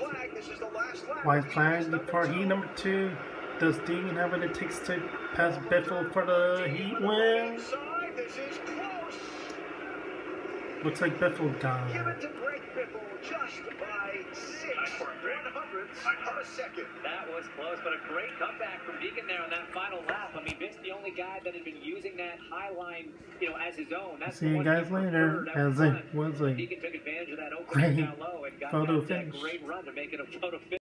White flag for heat number 2. Does Deegan have what it takes to pass Biffle for the heat win? Looks like Biffle got it. Give it to Greg Biffle just by 6/100ths of a second. That was close, but a great comeback from Deegan there on that final lap. I mean, Biff's the only guy that had been using that high line, as his own. That's see you guys later. As it was a Deegan took advantage of that opening great down low and got photo that finish. great run to make it a photo finish.